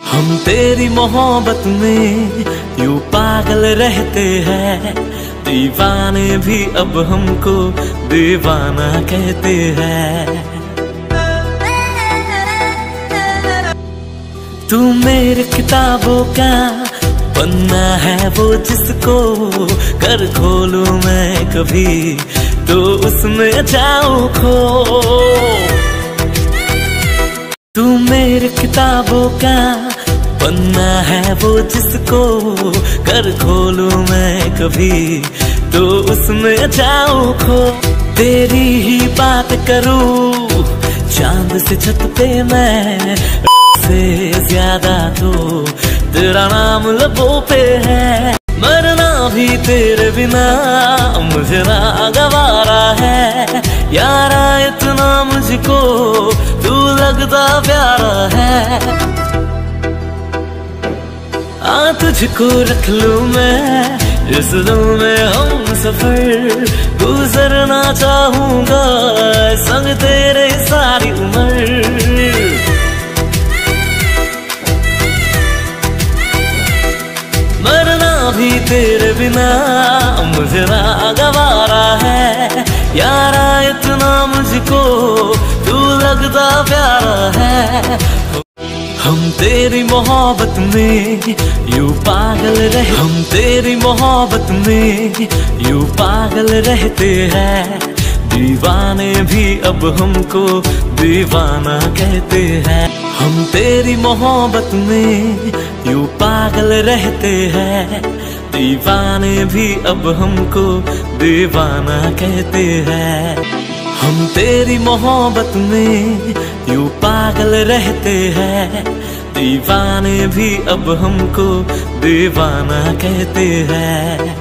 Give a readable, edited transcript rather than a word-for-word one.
हम तेरी मोहब्बत में यूं पागल रहते हैं, दीवाने भी अब हमको दीवाना कहते हैं। तू मेरी किताबों का पन्ना है वो जिसको कर खोलूं मैं कभी तो उसमें जाऊं खो। तू मेरी किताबों का पन्ना है वो जिसको कर खोलूं मैं कभी तो उसमें जाऊं खो। तेरी ही बात करूं चांद से छत पे मैं, से ज्यादा तो तेरा नाम लबों पे है। मरना भी तेरे बिना मुझे ना गवारा है, यारा इतना मुझको तू लगता प्यारा है। तुझको रख लूं मैं इस दिल में हम सफर, गुजरना चाहूंगा संग तेरे सारी उम्र। मरना भी तेरे बिना मुझे ना गवारा है, यारा इतना मुझको तू लगता प्यारा है। हम तेरी मोहब्बत में यूं पागल रहे, हम तेरी मोहब्बत में यूं पागल रहते हैं, दीवाने भी अब हमको दीवाना कहते हैं। हम तेरी मोहब्बत में यूं पागल रहते हैं, दीवाने भी अब हमको दीवाना कहते हैं। हम तेरी मोहब्बत में यूं पागल रहते हैं, दीवाने भी अब हमको दीवाना कहते हैं।